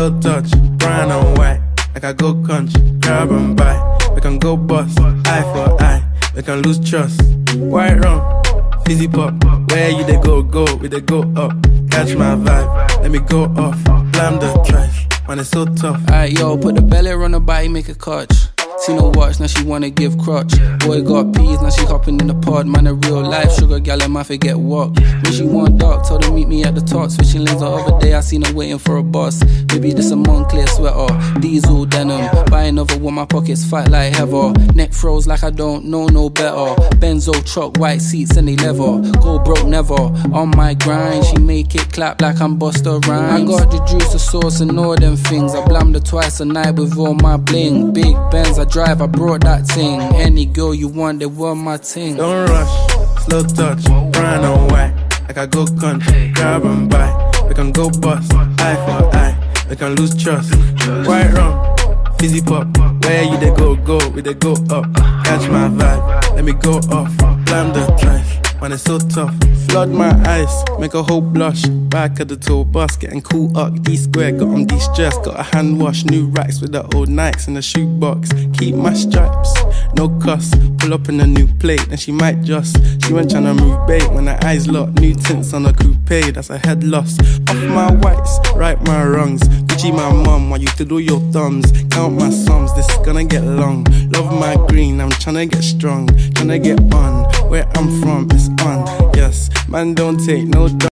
slow touch, brown and white. Like I go country, grab and buy. We can go bust, eye for eye. We can lose trust. White rum, fizzy pop. Where you they go, we they go up. Catch my vibe, let me go off. Blam the trash, man it's so tough. Alright yo, put the belly on the body, make a catch. Seen her watch, now she wanna give crutch. Boy got peas, now she hopping in the pod. Man a real life sugar gal, and my forget walk. When she want dark, told her meet me at the top. Switching lanes the other day, I seen her waiting for a bus. Baby this a Moncler sweater, diesel denim. Buy another one, my pockets fat like heather. Neck froze like I don't know no better. Benzo truck, white seats and they leather. Go broke never, on my grind. She make it clap like I'm Busta Rhymes. I got the juice, the sauce and all them things. I blammed her twice a night with all my bling. Big Benz, I drive, I brought that thing. Any girl you want, they want my thing. Don't rush, slow touch, brown and white. Like I go country, grab and buy. We can go bust, eye for eye. We can lose trust. White rum, fizzy pop. Where you they go, we they go up. Catch my vibe, let me go off. Blam the trash, man it's so tough. Flood my eyes, make a whole blush. Back at the tour bus, getting cool up. D-square, got on de-stress. Got a hand wash, new racks with the old Nikes in the shoebox. Keep my stripes, no cuss. Pull up in a new plate, and she might just. She went tryna move bait when her eyes locked. New tints on a coupe, that's a head loss. Off my whites, right my wrongs. Gucci my mum, while you do your thumbs. Count my sums, this is gonna get long. Love my green, I'm tryna get strong. Tryna get on, where I'm from, it's on. Yes, man don't take no